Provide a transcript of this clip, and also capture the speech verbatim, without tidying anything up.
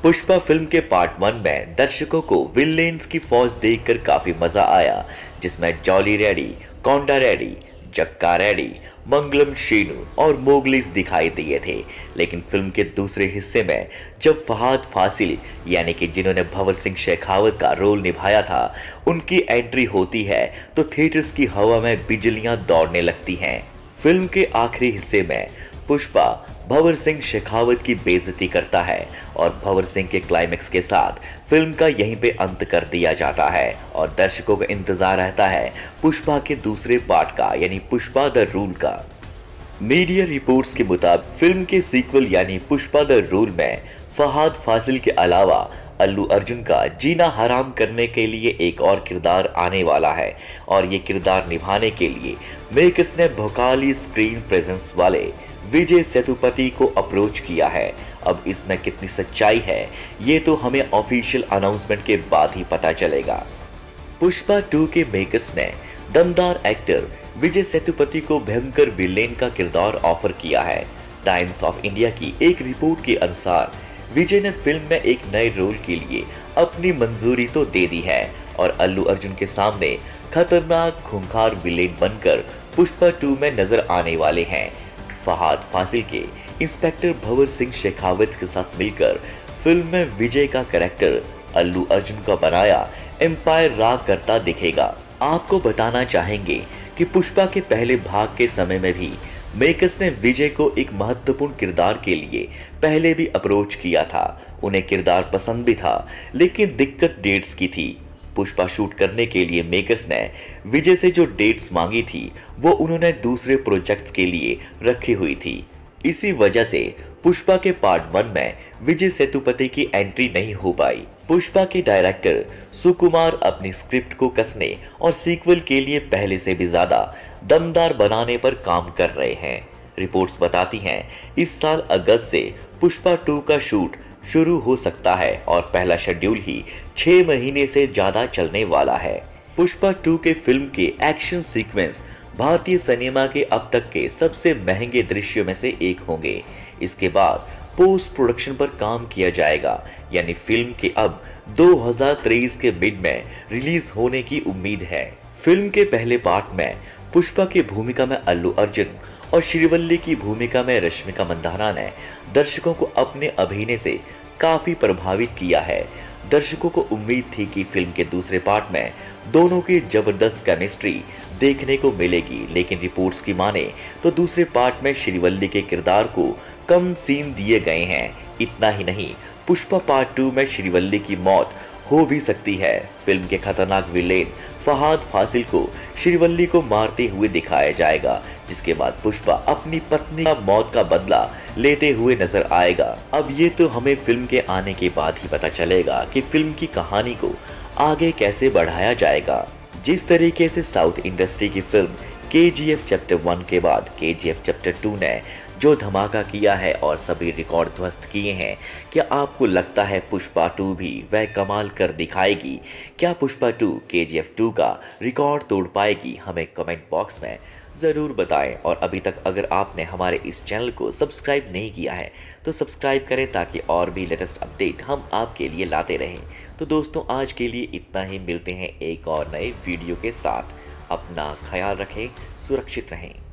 Pushpa film के part one में दर्शकों को विलेन्स की फौज देखकर काफी मजा आया, जिसमें जॉली रेड्डी, कोंडा रेड्डी, जक्का रेड्डी, मंगलम शेनु और मोगलीस दिखाई दिए थे। लेकिन फिल्म के दूसरे हिस्से में जब फहाद फासिल यानी कि जिन्होंने भंवर सिंह शेखावत का रोल निभाया था, उनकी एंट्री होती है तो थिएटर्स की हवा में बिजलियां दौड़ने लगती हैं। फिल्म के आखिरी हिस्से में पुष्पा भंवर सिंह शेखावत की बेइज्जती करता है और भंवर सिंह के क्लाइमेक्स के साथ फिल्म का यहीं पे अंत कर दिया जाता है और दर्शकों का इंतजार रहता है पुष्पा के दूसरे पार्ट का, यानी पुष्पा द रूल का। मीडिया रिपोर्ट्स के मुताबिक फिल्म के सीक्वल यानी पुष्पा द रूल में फहाद फासिल के अलावा अल्लू अर्जुन का जीना हराम करने के लिए एक और किरदार आने वाला है और ये किरदार निभाने के लिए मेकर्स ने भोकाली स्क्रीन प्रेजेंस वाले विजय सेतुपति को अप्रोच किया है। अब इसमें कितनी सच्चाई है ये तो हमें ऑफिशियल अनाउंसमेंट के बाद ही पता चलेगा। पुष्पा टू के मेकर्स ने दमदार एक्टर विजय सेतुपति को भयंकर विलेन का किरदार ऑफर किया है। टाइम्स ऑफ इंडिया की एक रिपोर्ट के अनुसार विजय ने फिल्म में एक नए रोल के लिए अपनी मंजूरी तो दे दी है और अल्लू अर्जुन के सामने खतरनाक खूंखार विलेन बनकर पुष्पा टू में नजर आने वाले हैं। फहाद फासिल के इंस्पेक्टर भंवर सिंह शेखावत के साथ मिलकर फिल्म में विजय का कैरेक्टर अल्लू अर्जुन का बनाया एम्पायर राग करता दिखेगा। आपको बताना चाहेंगे कि पुष्पा के पहले भाग के समय में भी मेकर्स ने विजय को एक महत्वपूर्ण किरदार के लिए पहले भी अप्रोच किया था। उन्हें किरदार पसंद भी था, लेकिन दिक्कत डेट्स की थी। पुष्पा शूट करने के लिए मेकर्स ने विजय से जो डेट्स मांगी थी वो उन्होंने दूसरे प्रोजेक्ट्स के लिए रखी हुई थी। इसी वजह से पुष्पा के पार्ट वन में विजय सेतुपति की एंट्री नहीं हो पाई। पुष्पा के डायरेक्टर सुकुमार अपनी स्क्रिप्ट को कसने और सीक्वल के लिए पहले से भी ज्यादा दमदार बनाने पर काम कर रहे हैं। रिपोर्ट्स बताती हैं इस साल अगस्त से पुष्पा टू का शूट शुरू हो सकता है और पहला शेड्यूल ही छह महीने से ज्यादा चलने वाला है। पुष्पा टू के फिल्म के एक्शन सीक्वेंस भारतीय सिनेमा के अब तक के सबसे महंगे दृश्यों में से एक होंगे। इसके बाद पोस्ट प्रोडक्शन पर काम किया जाएगा, यानी फिल्म के अब दो हज़ार तेईस के मिड में रिलीज होने की उम्मीद है। फिल्म के पहले पार्ट में पुष्पा की भूमिका में अल्लू अर्जुन और श्रीवल्ली की भूमिका में रश्मिका मंदाना ने दर्शकों को अपने अभिनय से काफी प्रभावित किया है। दर्शकों को उम्मीद थी कि फिल्म के दूसरे पार्ट में दोनों की जबरदस्त केमिस्ट्री देखने को मिलेगी, लेकिन रिपोर्ट्स की माने तो दूसरे पार्ट में श्रीवल्ली के किरदार को कम सीन दिए गए हैं। इतना ही नहीं, पुष्पा पार्ट टू में श्रीवल्ली की मौत हो भी सकती है। फिल्म के खतरनाक विलेन फहाद फासिल को श्रीवल्ली को मारते हुए दिखाया जाएगा, जिसके बाद पुष्पा अपनी पत्नी का मौत का बदला लेते हुए नजर आएगा। अब ये तो हमें फिल्म के आने के बाद ही पता चलेगा कि फिल्म की कहानी को आगे कैसे बढ़ाया जाएगा। जिस तरीके से साउथ इंडस्ट्री की फिल्म के जी एफ चैप्टर वन के बाद के जी एफ चैप्टर टू ने जो धमाका किया है और सभी रिकॉर्ड ध्वस्त किए हैं, क्या आपको लगता है पुष्पा टू भी वह कमाल कर दिखाएगी? क्या Pushpa two K G F two का रिकॉर्ड तोड़ पाएगी? हमें कमेंट बॉक्स में ज़रूर बताएं और अभी तक अगर आपने हमारे इस चैनल को सब्सक्राइब नहीं किया है तो सब्सक्राइब करें ताकि और भी लेटेस्ट अपडेट हम आपके लिए लाते रहें। तो दोस्तों, आज के लिए इतना ही। मिलते हैं एक और नए वीडियो के साथ। अपना ख्याल रखें, सुरक्षित रहें।